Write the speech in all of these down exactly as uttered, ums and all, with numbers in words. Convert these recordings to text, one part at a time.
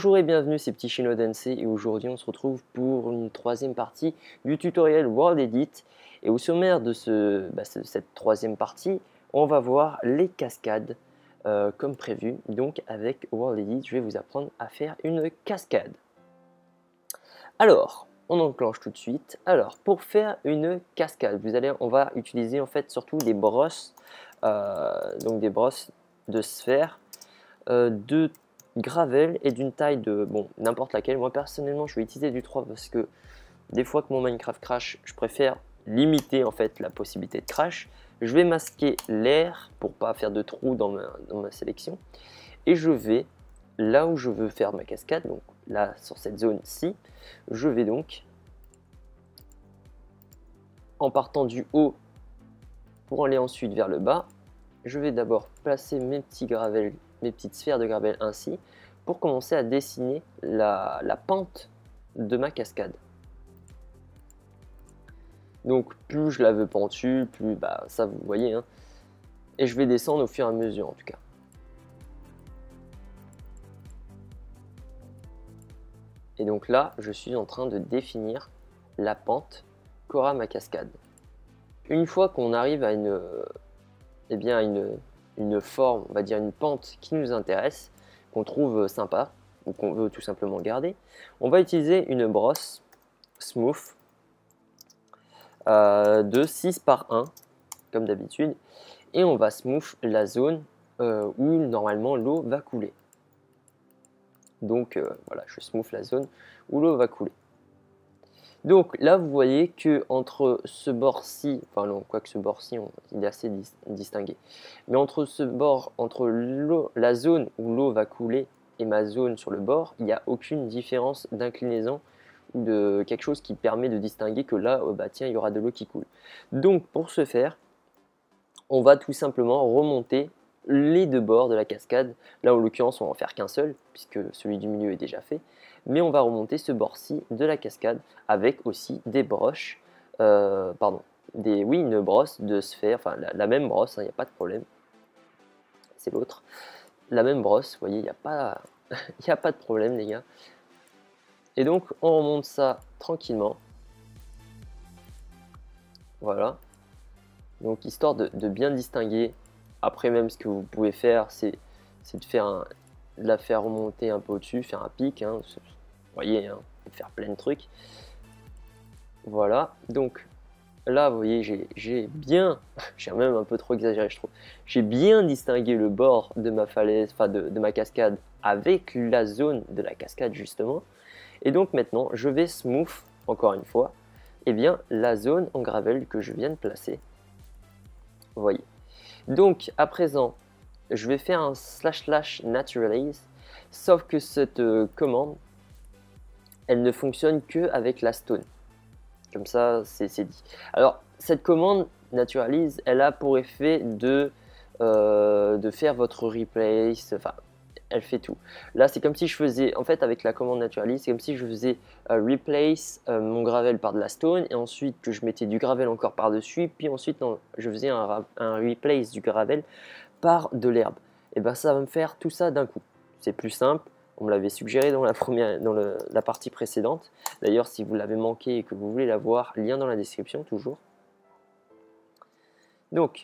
Bonjour et bienvenue, c'est Petit Chino Densei et aujourd'hui on se retrouve pour une troisième partie du tutoriel World Edit. Et au sommaire de ce, bah, cette troisième partie, on va voir les cascades euh, comme prévu. Donc avec World Edit, je vais vous apprendre à faire une cascade. Alors, on enclenche tout de suite. Alors, pour faire une cascade, vous allez, on va utiliser en fait surtout des brosses, euh, donc des brosses de sphères, euh, de gravel et d'une taille de, bon, n'importe laquelle. Moi personnellement je vais utiliser du trois parce que des fois que mon Minecraft crash, je préfère limiter en fait la possibilité de crash. Je vais masquer l'air pour pas faire de trous dans ma, dans ma sélection et je vais là où je veux faire ma cascade, donc là sur cette zone-ci, je vais donc en partant du haut pour aller ensuite vers le bas, je vais d'abord placer mes petits gravels, mes petites sphères de gravel ainsi pour commencer à dessiner la, la pente de ma cascade. Donc plus je la veux pentue, plus bah, ça vous voyez, hein. Et je vais descendre au fur et à mesure en tout cas. Et donc là, je suis en train de définir la pente qu'aura ma cascade. Une fois qu'on arrive à une, eh bien, une, une forme, on va dire une pente qui nous intéresse, qu'on trouve sympa ou qu'on veut tout simplement garder, on va utiliser une brosse smooth euh, de six par un comme d'habitude et on va smooth la zone euh, où normalement l'eau va couler. Donc euh, voilà, je smooth la zone où l'eau va couler. Donc là vous voyez que entre ce bord-ci, enfin non, quoique ce bord-ci il est assez dis distingué, mais entre ce bord, entre l'eau, la zone où l'eau va couler et ma zone sur le bord, il n'y a aucune différence d'inclinaison ou de quelque chose qui permet de distinguer que là, oh bah tiens, il y aura de l'eau qui coule. Donc pour ce faire, on va tout simplement remonter les deux bords de la cascade. Là en l'occurrence on va en faire qu'un seul puisque celui du milieu est déjà fait, mais on va remonter ce bord-ci de la cascade avec aussi des broches, euh, pardon, des, oui une brosse de sphère, enfin la, la même brosse, il hein, n'y a pas de problème, c'est l'autre, la même brosse, vous voyez, il n'y a, pas, y a pas de problème les gars. Et donc on remonte ça tranquillement, voilà, donc histoire de, de bien distinguer. Après même ce que vous pouvez faire c'est de faire un, de la faire remonter un peu au-dessus, faire un pic, hein, vous voyez, hein, on peut faire plein de trucs. Voilà, donc là vous voyez j'ai bien, j'ai même un peu trop exagéré je trouve, j'ai bien distingué le bord de ma falaise, enfin de, de ma cascade avec la zone de la cascade justement. Et donc maintenant je vais smooth encore une fois, et eh bien la zone en gravel que je viens de placer. Vous voyez. Donc à présent, je vais faire un slash slash naturalize, sauf que cette euh, commande, elle ne fonctionne que avec la stone. Comme ça, c'est dit. Alors cette commande naturalize, elle a pour effet de, euh, de faire votre replace, enfin elle fait tout. Là c'est comme si je faisais, en fait avec la commande naturalize, c'est comme si je faisais euh, replace euh, mon gravel par de la stone et ensuite que je mettais du gravel encore par dessus, puis ensuite non, je faisais un, un replace du gravel par de l'herbe. Et bien ça va me faire tout ça d'un coup. C'est plus simple, on me l'avait suggéré dans la, première, dans le, la partie précédente. D'ailleurs si vous l'avez manqué et que vous voulez la voir, lien dans la description toujours. Donc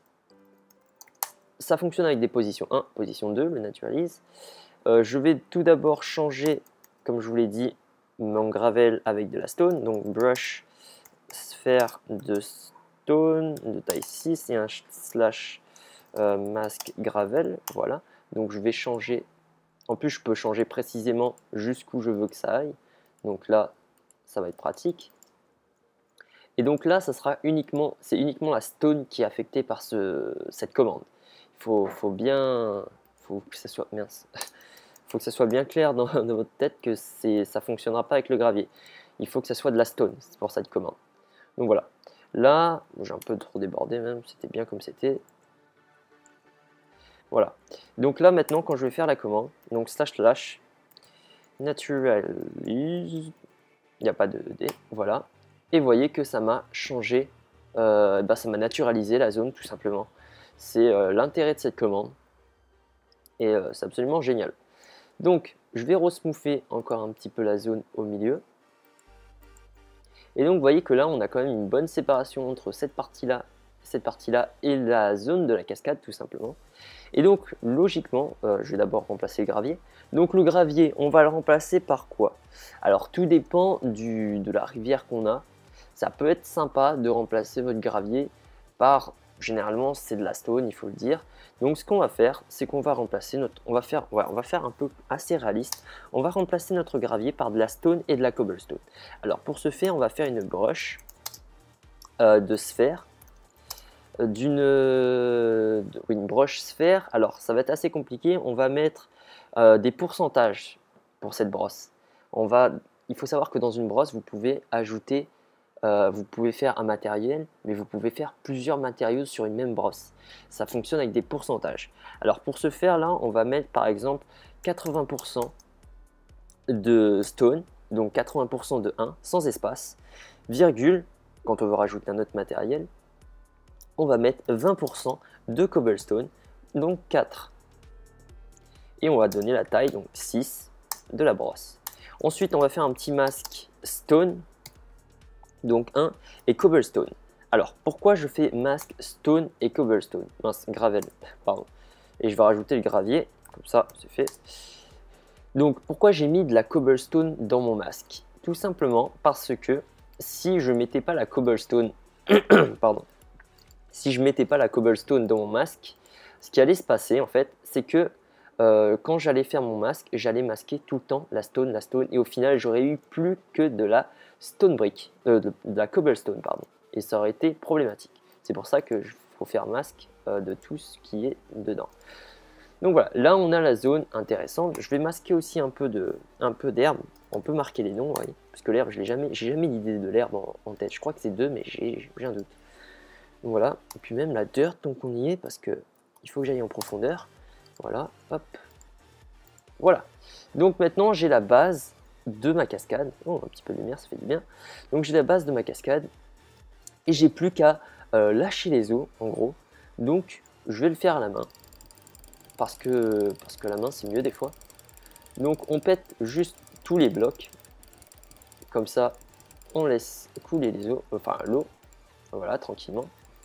ça fonctionne avec des positions un, position deux, le naturalize. Euh, je vais tout d'abord changer, comme je vous l'ai dit, mon gravel avec de la stone. Donc brush, sphère de stone de taille six et un slash euh, mask gravel. Voilà. Donc je vais changer. En plus, je peux changer précisément jusqu'où je veux que ça aille. Donc là, ça va être pratique. Et donc là, ça sera uniquement, c'est uniquement la stone qui est affectée par ce, cette commande. Il faut, faut bien, faut que ça soit, mince, faut que ça soit bien clair dans, dans votre tête que c'est, ça fonctionnera pas avec le gravier. Il faut que ça soit de la stone, c'est pour cette commande. Donc voilà. Là, j'ai un peu trop débordé même, c'était bien comme c'était. Voilà. Donc là maintenant, quand je vais faire la commande, donc slash slash naturalize, il n'y a pas de D, voilà. Et vous voyez que ça m'a changé, euh, bah ça m'a naturalisé la zone tout simplement. C'est euh, l'intérêt de cette commande et euh, c'est absolument génial. Donc je vais resmoother encore un petit peu la zone au milieu. Et donc vous voyez que là on a quand même une bonne séparation entre cette partie-là, cette partie-là et la zone de la cascade tout simplement. Et donc logiquement, euh, je vais d'abord remplacer le gravier. Donc le gravier, on va le remplacer par quoi? Alors tout dépend du, de la rivière qu'on a. Ça peut être sympa de remplacer votre gravier par, généralement c'est de la stone, il faut le dire. Donc ce qu'on va faire, c'est qu'on va remplacer notre, on va faire, ouais, on va faire un peu assez réaliste. On va remplacer notre gravier par de la stone et de la cobblestone. Alors pour ce faire, on va faire une brush euh, de sphère, d'une euh, oui, une broche sphère. Alors ça va être assez compliqué. On va mettre euh, des pourcentages pour cette brosse. On va, il faut savoir que dans une brosse, vous pouvez ajouter Euh, vous pouvez faire un matériel, mais vous pouvez faire plusieurs matériaux sur une même brosse. Ça fonctionne avec des pourcentages. Alors pour ce faire là, on va mettre par exemple quatre-vingts pour cent de stone, donc quatre-vingts pour cent de un, sans espace, virgule, quand on veut rajouter un autre matériel, on va mettre vingt pour cent de cobblestone, donc quatre. Et on va donner la taille, donc six, de la brosse. Ensuite, on va faire un petit masque stone, donc un, et cobblestone. Alors, pourquoi je fais masque stone et cobblestone? Mince, gravel, pardon. Et je vais rajouter le gravier, comme ça, c'est fait. Donc, pourquoi j'ai mis de la cobblestone dans mon masque? Tout simplement parce que si je mettais pas la cobblestone, pardon, si je mettais pas la cobblestone dans mon masque, ce qui allait se passer, en fait, c'est que euh, quand j'allais faire mon masque, j'allais masquer tout le temps la stone, la stone, et au final, j'aurais eu plus que de la stone brick, euh, de, de la cobblestone, pardon, et ça aurait été problématique. C'est pour ça qu'il faut faire masque euh, de tout ce qui est dedans. Donc voilà, là on a la zone intéressante. Je vais masquer aussi un peu de, un peu d'herbe. On peut marquer les noms, vous voyez, parce que l'herbe, je l'ai jamais, j'ai jamais l'idée de l'herbe en, en tête. Je crois que c'est deux, mais j'ai un doute. Donc voilà, et puis même la dirt, donc on y est, parce que il faut que j'aille en profondeur. Voilà, hop. Voilà. Donc maintenant, j'ai la base de ma cascade. Oh, un petit peu de lumière, ça fait du bien. Donc j'ai la base de ma cascade. Et j'ai plus qu'à euh, lâcher les eaux, en gros. Donc, je vais le faire à la main. Parce que, parce que la main, c'est mieux des fois. Donc, on pète juste tous les blocs. Comme ça, on laisse couler les eaux, enfin l'eau. Voilà, tranquillement.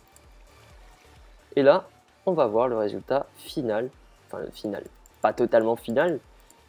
Et là, on va voir le résultat final. Enfin, le final. Pas totalement final.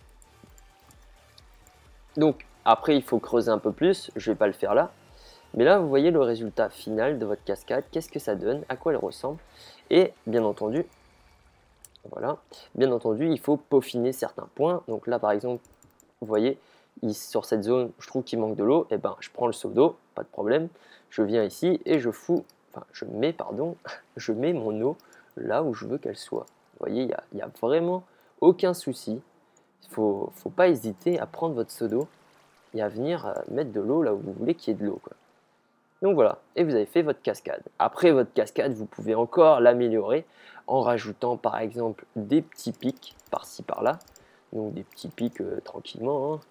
Donc, après, il faut creuser un peu plus. Je ne vais pas le faire là. Mais là, vous voyez le résultat final de votre cascade. Qu'est-ce que ça donne? À quoi elle ressemble? Et bien entendu, voilà. Bien entendu, il faut peaufiner certains points. Donc là, par exemple, vous voyez, sur cette zone, je trouve qu'il manque de l'eau. Et ben, je prends le seau d'eau, pas de problème. Je viens ici et je fous, enfin, je mets, pardon, je mets mon eau là où je veux qu'elle soit. Vous voyez, il n'y a, a vraiment aucun souci. Il ne faut, faut pas hésiter à prendre votre seau d'eau et à venir mettre de l'eau là où vous voulez qu'il y ait de l'eau, quoi. Donc voilà, et vous avez fait votre cascade. Après votre cascade, vous pouvez encore l'améliorer en rajoutant par exemple des petits pics par-ci par-là. Donc des petits pics euh, tranquillement. Hein.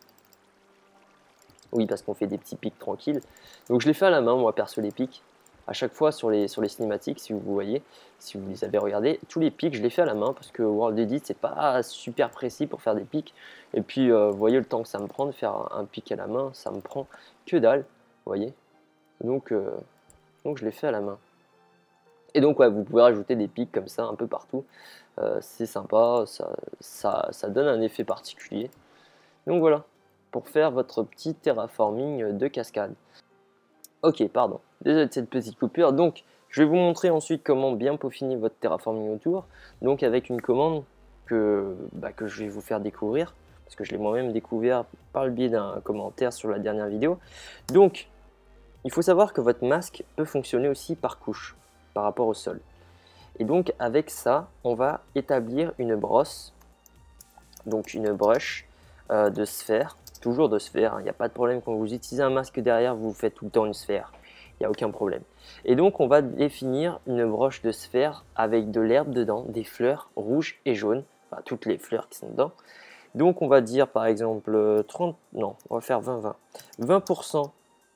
Oui, parce qu'on fait des petits pics tranquilles. Donc je les fais à la main, moi perso les pics. À chaque fois sur les, sur les cinématiques, si vous voyez, si vous les avez regardés, tous les pics, je les fais à la main parce que World Edit, c'est pas super précis pour faire des pics. Et puis, euh, vous voyez le temps que ça me prend de faire un, un pic à la main, ça me prend que dalle, vous voyez. Donc, euh, donc je l'ai fait à la main. Et donc ouais, vous pouvez rajouter des pics comme ça un peu partout. Euh, c'est sympa, ça, ça, ça donne un effet particulier. Donc voilà, pour faire votre petit terraforming de cascade. Ok, pardon, désolé de cette petite coupure. Donc je vais vous montrer ensuite comment bien peaufiner votre terraforming autour. Donc avec une commande que, bah, que je vais vous faire découvrir. Parce que je l'ai moi-même découvert par le biais d'un commentaire sur la dernière vidéo. Donc il faut savoir que votre masque peut fonctionner aussi par couche, par rapport au sol. Et donc avec ça, on va établir une brosse, donc une brush euh, de sphère, toujours de sphère, il hein, n'y a pas de problème quand vous utilisez un masque derrière, vous faites tout le temps une sphère, il n'y a aucun problème. Et donc on va définir une broche de sphère avec de l'herbe dedans, des fleurs rouges et jaunes, enfin toutes les fleurs qui sont dedans. Donc on va dire par exemple trente, non, on va faire vingt vingt, vingt pour cent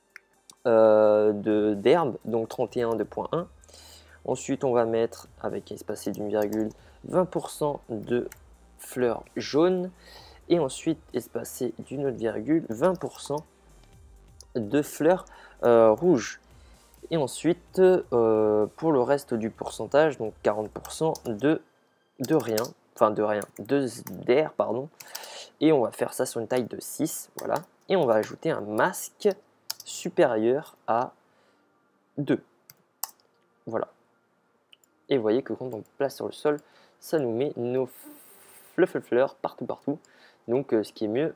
Euh, d'herbe, donc trente et un de point un. Ensuite, on va mettre, avec espacé d'une virgule, vingt pour cent de fleurs jaunes et ensuite espacer d'une autre virgule vingt pour cent de fleurs euh, rouges. Et ensuite, euh, pour le reste du pourcentage, donc quarante pour cent de, de rien, enfin de rien, de d'air, pardon. Et on va faire ça sur une taille de six, voilà. Et on va ajouter un masque supérieur à deux. Voilà. Et vous voyez que quand on place sur le sol, ça nous met nos fleurs partout, partout. Donc, euh, ce qui est mieux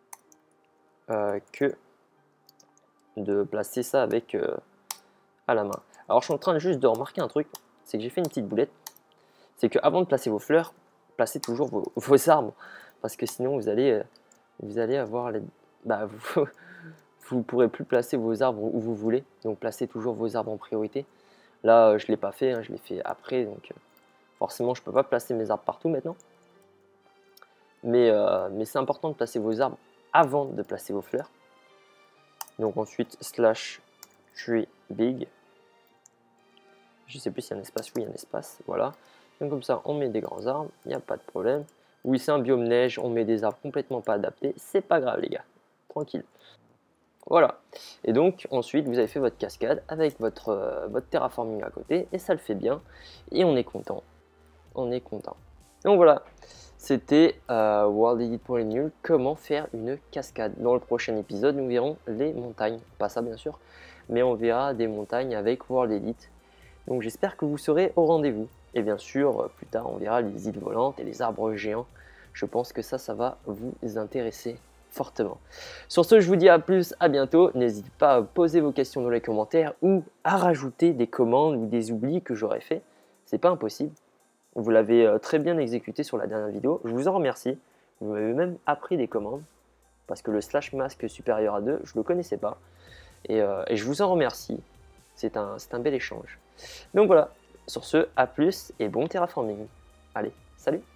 euh, que de placer ça avec euh, à la main. Alors, je suis en train juste de remarquer un truc, c'est que j'ai fait une petite boulette. C'est que avant de placer vos fleurs, placez toujours vos, vos arbres, parce que sinon vous allez, vous allez avoir les, bah, vous, vous pourrez plus placer vos arbres où vous voulez. Donc, placez toujours vos arbres en priorité. Là, je l'ai pas fait, hein, je l'ai fait après, donc euh, forcément, je peux pas placer mes arbres partout maintenant. Mais, euh, mais c'est important de placer vos arbres avant de placer vos fleurs. Donc ensuite, slash tree big. Je sais plus s'il y a un espace. Oui, il y a un espace. Voilà. Donc comme ça, on met des grands arbres. Il n'y a pas de problème. Oui, c'est un biome neige. On met des arbres complètement pas adaptés. C'est pas grave, les gars. Tranquille. Voilà. Et donc, ensuite, vous avez fait votre cascade avec votre, euh, votre terraforming à côté. Et ça le fait bien. Et on est content. On est content. Donc voilà. C'était euh, World Edit pour les nuls, comment faire une cascade. Dans le prochain épisode, nous verrons les montagnes. Pas ça, bien sûr. Mais on verra des montagnes avec World Edit. Donc j'espère que vous serez au rendez-vous. Et bien sûr, plus tard, on verra les îles volantes et les arbres géants. Je pense que ça, ça va vous intéresser fortement. Sur ce, je vous dis à plus, à bientôt. N'hésitez pas à poser vos questions dans les commentaires ou à rajouter des commandes ou des oublis que j'aurais fait. C'est pas impossible. Vous l'avez très bien exécuté sur la dernière vidéo. Je vous en remercie. Vous m'avez même appris des commandes. Parce que le slash masque supérieur à deux, je ne le connaissais pas. Et, euh, et je vous en remercie. C'est un, c'est un bel échange. Donc voilà. Sur ce, à plus et bon terraforming. Allez, salut!